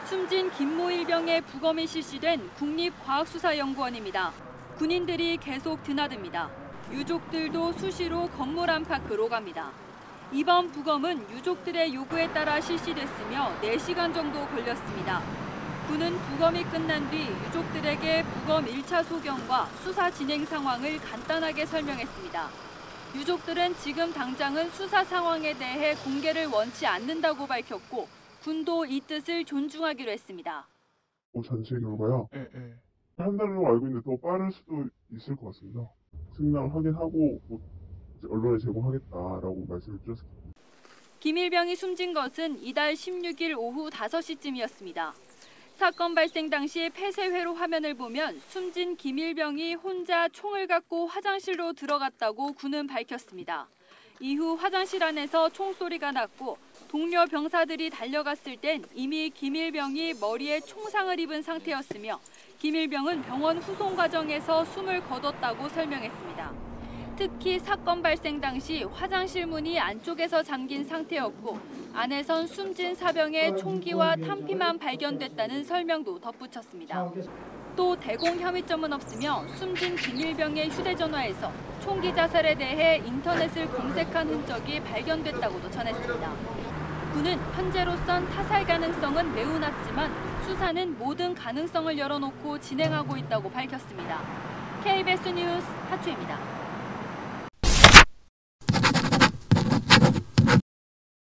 숨진 김모 일병의 부검이 실시된 국립과학수사연구원입니다. 군인들이 계속 드나듭니다. 유족들도 수시로 건물 안팎으로 갑니다. 이번 부검은 유족들의 요구에 따라 실시됐으며 4시간 정도 걸렸습니다. 군은 부검이 끝난 뒤 유족들에게 부검 1차 소견과 수사 진행 상황을 간단하게 설명했습니다. 유족들은 지금 당장은 수사 상황에 대해 공개를 원치 않는다고 밝혔고 군도 이 뜻을 존중하기로 했습니다. 전체 결과야 한 달로 알고 있는데 더 빠를 수도 있을 것 같습니다. 승낙을 확인하고 언론에 제공하겠다라고 말씀을 드렸습니다. 김일병이 숨진 것은 이달 16일 오후 5시쯤이었습니다. 사건 발생 당시 폐쇄회로 화면을 보면 숨진 김일병이 혼자 총을 갖고 화장실로 들어갔다고 군은 밝혔습니다. 이후 화장실 안에서 총소리가 났고 동료 병사들이 달려갔을 땐 이미 김일병이 머리에 총상을 입은 상태였으며 김일병은 병원 후송 과정에서 숨을 거뒀다고 설명했습니다. 특히 사건 발생 당시 화장실 문이 안쪽에서 잠긴 상태였고 안에선 숨진 사병의 총기와 탄피만 발견됐다는 설명도 덧붙였습니다. 또 대공 혐의점은 없으며 숨진 김일병의 휴대전화에서 총기 자살에 대해 인터넷을 검색한 흔적이 발견됐다고도 전했습니다. 군은 현재로선 타살 가능성은 매우 낮지만 수사는 모든 가능성을 열어놓고 진행하고 있다고 밝혔습니다. KBS 뉴스 하추입니다.